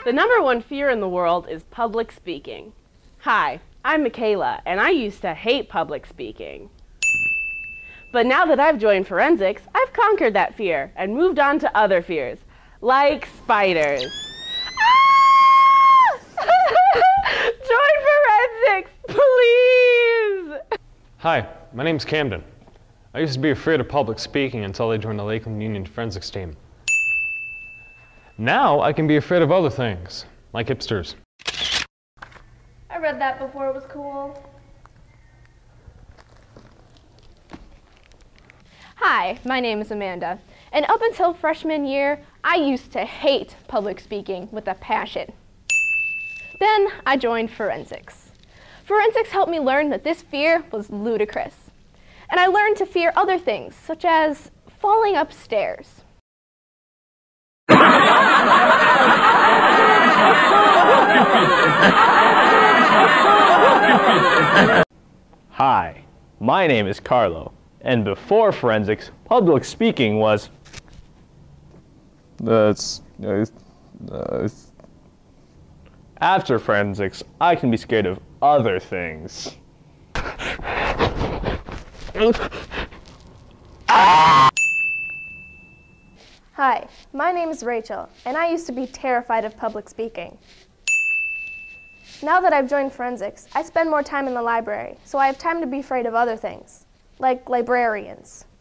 The number one fear in the world is public speaking. Hi, I'm Michaela, and I used to hate public speaking. But now that I've joined forensics, I've conquered that fear and moved on to other fears, like spiders. Ah! Join forensics, please! Hi, my name's Camden. I used to be afraid of public speaking until I joined the Lakeland Union forensics team. Now I can be afraid of other things, like hipsters. I read that before it was cool. Hi, my name is Amanda, and up until freshman year, I used to hate public speaking with a passion. Then I joined forensics. Forensics helped me learn that this fear was ludicrous. And I learned to fear other things, such as falling upstairs. Hi, my name is Carlo, and before forensics, public speaking was... After forensics, I can be scared of other things. Hi, my name is Rachel, and I used to be terrified of public speaking. Now that I've joined forensics, I spend more time in the library, so I have time to be afraid of other things, like librarians.